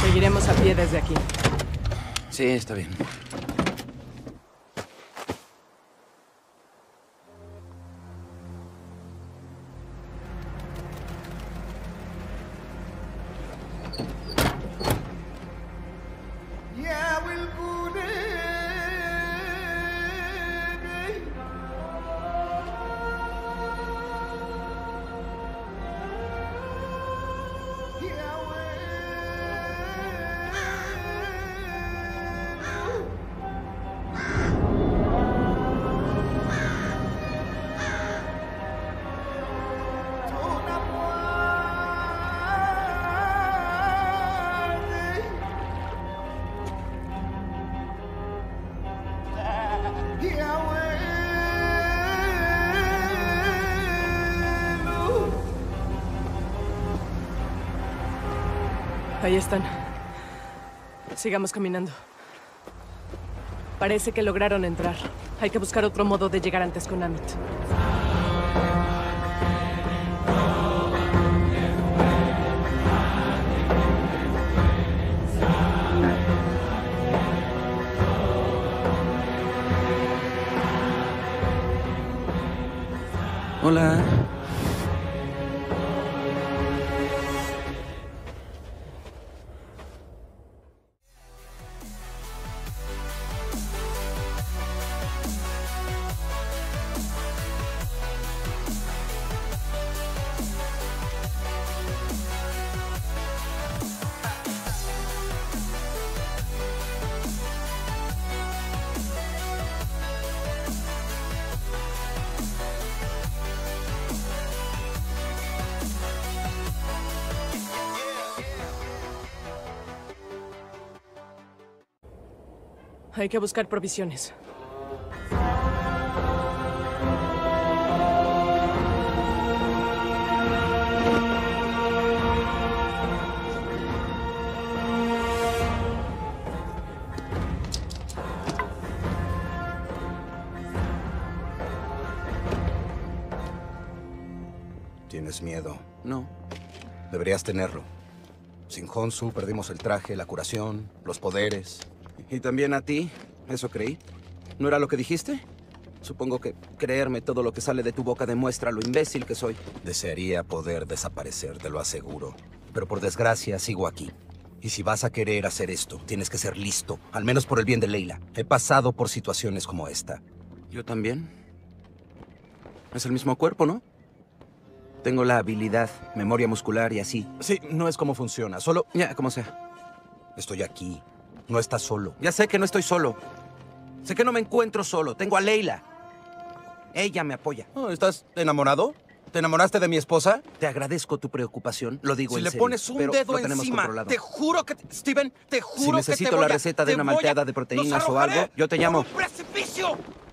Seguiremos a pie desde aquí. Sí, está bien. Ahí están. Sigamos caminando. Parece que lograron entrar. Hay que buscar otro modo de llegar antes con Amit. Hola. Hay que buscar provisiones. ¿Tienes miedo? No. Deberías tenerlo. Sin Honshu perdimos el traje, la curación, los poderes. ¿Y también a ti? ¿Eso creí? ¿No era lo que dijiste? Supongo que creerme todo lo que sale de tu boca demuestra lo imbécil que soy. Desearía poder desaparecer, te lo aseguro. Pero por desgracia sigo aquí. Y si vas a querer hacer esto, tienes que ser listo. Al menos por el bien de Layla. He pasado por situaciones como esta. ¿Yo también? Es el mismo cuerpo, ¿no? Tengo la habilidad, memoria muscular y así. Sí, no es como funciona. Solo... Ya, como sea. Estoy aquí. No estás solo. Ya sé que no estoy solo. Sé que no me encuentro solo. Tengo a Layla. Ella me apoya. Oh, ¿estás enamorado? ¿Te enamoraste de mi esposa? Te agradezco tu preocupación. Lo digo Si en le serio, pones un pero dedo lo tenemos encima, controlado. te juro que... Steven, te juro Si que necesito te voy la a- receta de te una voy a- malteada de proteínas ¡Los o algo, arrojaré yo te por llamo. un precipicio!